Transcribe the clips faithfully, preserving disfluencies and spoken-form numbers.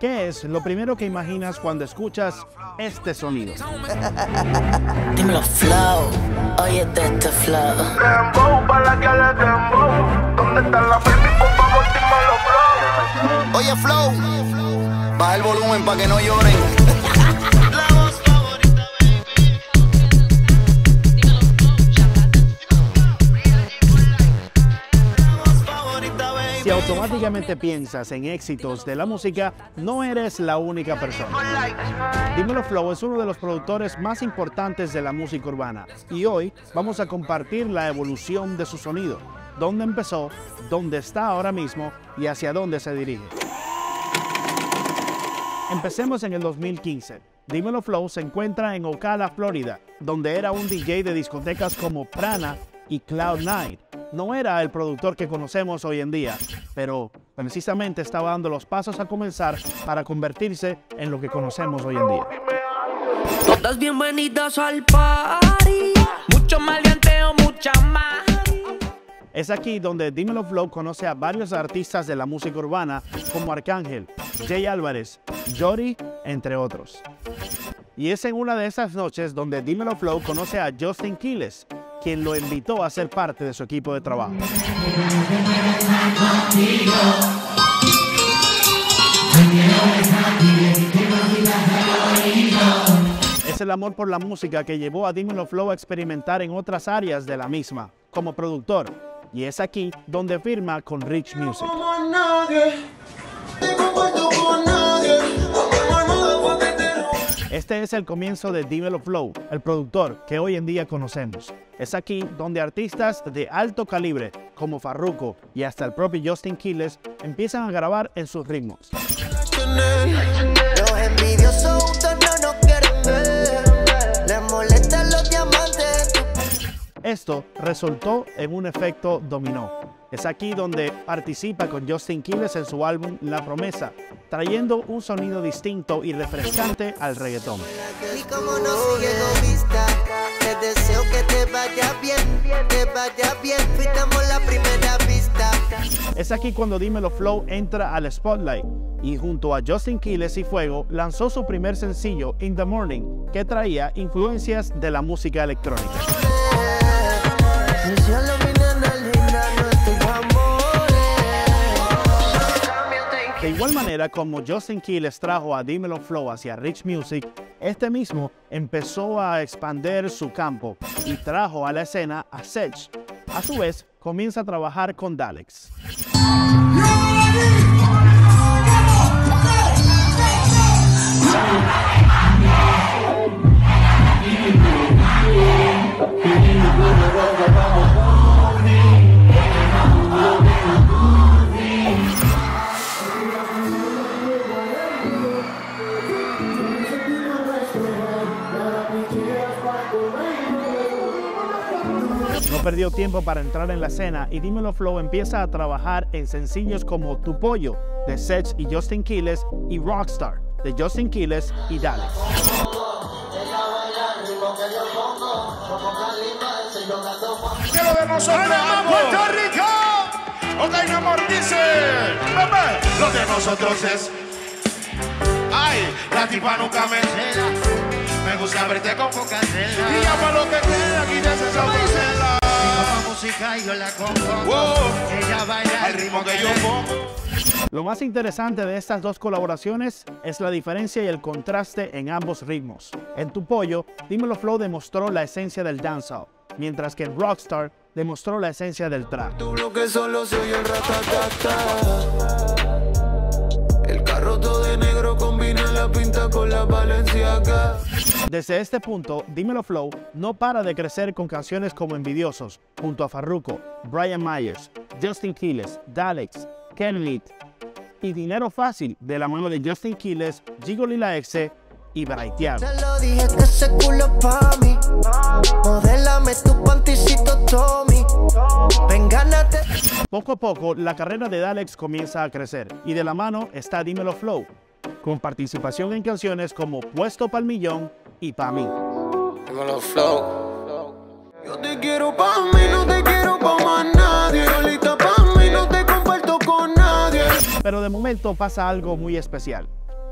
¿Qué es lo primero que imaginas cuando escuchas este sonido? Dímelo flow, oye de este flow. Dembow, para que le dembow. ¿Dónde está la baby? Por favor, dímelo flow. Oye flow, baja el volumen para que no lloren. Si automáticamente piensas en éxitos de la música, no eres la única persona. Dímelo Flow es uno de los productores más importantes de la música urbana y hoy vamos a compartir la evolución de su sonido, dónde empezó, dónde está ahora mismo y hacia dónde se dirige. Empecemos en el dos mil quince. Dímelo Flow se encuentra en Ocala, Florida, donde era un D J de discotecas como Prana y Cloud Nine. No era el productor que conocemos hoy en día, pero precisamente estaba dando los pasos a comenzar para convertirse en lo que conocemos hoy en día. Todas bienvenidas al party, mucho maleanteo, mucha más. Es aquí donde Dímelo Flow conoce a varios artistas de la música urbana como Arcángel, Jay Álvarez, Jory, entre otros. Y es en una de esas noches donde Dímelo Flow conoce a Justin Quiles, quien lo invitó a ser parte de su equipo de trabajo. Es el amor por la música que llevó a Dímelo Flow a experimentar en otras áreas de la misma, como productor, y es aquí donde firma con Rich Music. Este es el comienzo de Dímelo Flow, el productor que hoy en día conocemos. Es aquí donde artistas de alto calibre como Farruko y hasta el propio Justin Quiles empiezan a grabar en sus ritmos. Los envidiosos no nos quieren ver, les molestan los diamantes. Esto resultó en un efecto dominó. Es aquí donde participa con Justin Quiles en su álbum La Promesa, trayendo un sonido distinto y refrescante al reggaetón. Y como no sigue egoísta, te deseo que te vaya bien, te vaya bien, fitamos la primera vista. Es aquí cuando Dímelo Flow entra al spotlight y junto a Justin Quiles y Fuego lanzó su primer sencillo, In the Morning, que traía influencias de la música electrónica. De igual manera como Justin Quiles trajo a Dímelo Flow hacia Rich Music, este mismo empezó a expandir su campo y trajo a la escena a Sech. A su vez, comienza a trabajar con Dalex. No perdió tiempo para entrar en la escena y Dímelo Flow empieza a trabajar en sencillos como Tu Pollo, de Sech y Justin Quiles, y Rockstar, de Justin Quiles y Dalex. Quiero de nosotros algo. Puerto Rico. Ok, mi amor, dice. Bebé. Lo de nosotros es. Ay, la tipa nunca me cela. Me gusta verte con Coca-Cola. Y ya para lo que queda aquí de esa música. Música y yo la compongo. Wow. Ella baila al ritmo que yo pongo. Lo más interesante de estas dos colaboraciones es la diferencia y el contraste en ambos ritmos. En Tu Pollo, Dímelo Flow demostró la esencia del dancehall, mientras que en Rockstar demostró la esencia del trap. Tu bloque solo se oye el ratatata. El carro todo de negro combina la pinta con la Balenciaga. Desde este punto, Dímelo Flow no para de crecer con canciones como Envidiosos, junto a Farruko, Brian Myers, Justin Quiles, Dalex, Kenny y Dinero Fácil, de la mano de Justin Quiles, Gigolo y la Exe y Braithiago. Te lo dije que ese culo es pa' mí. Modélame tu panticito Tommy. Ven, gánate. Poco a poco, la carrera de Dalex comienza a crecer y de la mano está Dímelo Flow, con participación en canciones como Puesto Pa'l Millón y Pa' Mí. Dímelo Flow. Yo te quiero pa' mí, no te quiero pa' más nadie. Solita pa' mí, no te comparto con nadie. Pero de momento pasa algo muy especial.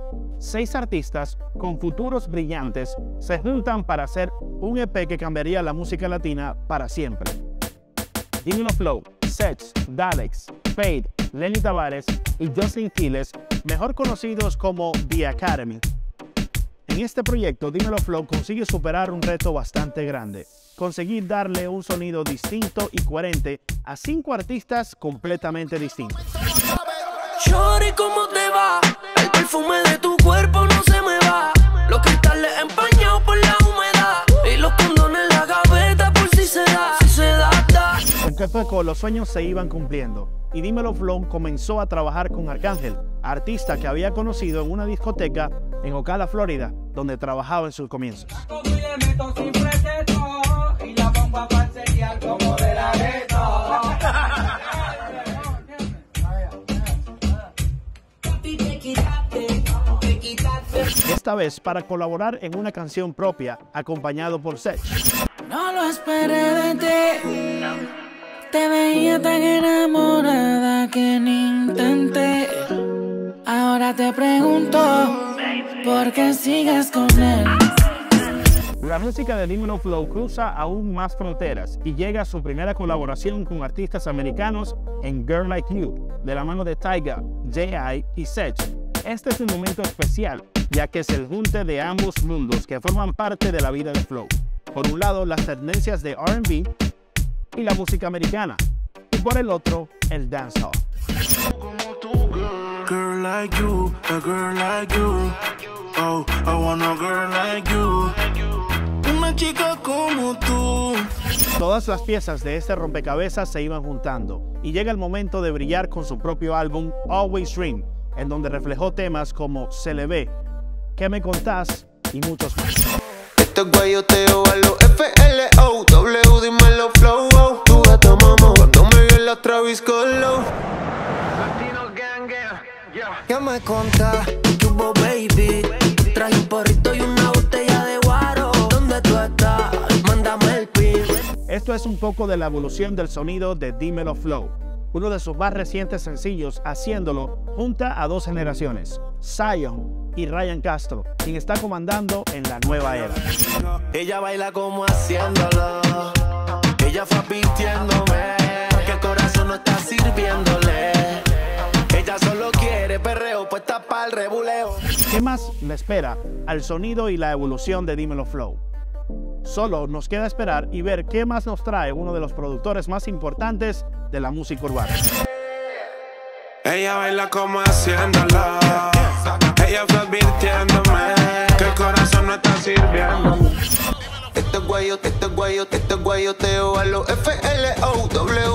Seis artistas con futuros brillantes se juntan para hacer un E P que cambiaría la música latina para siempre. Dímelo Flow, Sech, Dalex, Fade, Lenny Tavares y Justin Quiles, mejor conocidos como The Academy. En este proyecto, Dímelo Flow consigue superar un reto bastante grande: conseguir darle un sonido distinto y coherente a cinco artistas completamente distintos. Shorty, ¿cómo te va? El perfume de tu cuerpo no se me va. Los cristales empañados por la humedad y los condones en la gaveta por si se da, si se da, da. Poco a poco los sueños se iban cumpliendo y Dímelo Flow comenzó a trabajar con Arcángel, artista que había conocido en una discoteca en Ocala, Florida, donde trabajaba en sus comienzos. Esta vez para colaborar en una canción propia, acompañado por Sech. No lo esperé de ti. Te veía tan enamorada que ni intenté. Ahora te pregunto, ¿por qué sigues con él? La música de Dímelo Flow cruza aún más fronteras y llega a su primera colaboración con artistas americanos en Girl Like You, de la mano de Tyga, J I y Sech. Este es un momento especial, ya que es el junte de ambos mundos que forman parte de la vida de Flow. Por un lado, las tendencias de R and B y la música americana, y por el otro, el dancehall. Girl like you, a girl like you. Oh, I want a girl like you. Una chica como tú. Todas las piezas de este rompecabezas se iban juntando y llega el momento de brillar con su propio álbum Always Dream, en donde reflejó temas como Se le ve, ¿Qué me contás? Y muchos más. Esto es guayoteo a los F L O, W, dímelo flow, oh. Tu gata mamá, cuando me vi en la Travis Scott low. Latino gang, gang, yeah. ¿Qué me contás? Tubo baby, traje un porrito y una botella de guaro. ¿Dónde tú estás? Mándame el pin. Esto es un poco de la evolución del sonido de Dímelo Flow, uno de sus más recientes sencillos, haciéndolo junta a dos generaciones, Zion y Ryan Castro, quien está comandando en la nueva era. Ella baila como haciéndolo, ella fue advirtiéndome que el corazón no está sirviéndole. Ella solo quiere perreo, puesta para el rebuleo. ¿Qué más le espera al sonido y la evolución de Dímelo Flow? Solo nos queda esperar y ver qué más nos trae uno de los productores más importantes de la música urbana. Ella baila como haciéndolo, ella fue advirtiéndome que el corazón no está sirviendo. Este guayo, este guayo, este guayoteo a los F L O, W.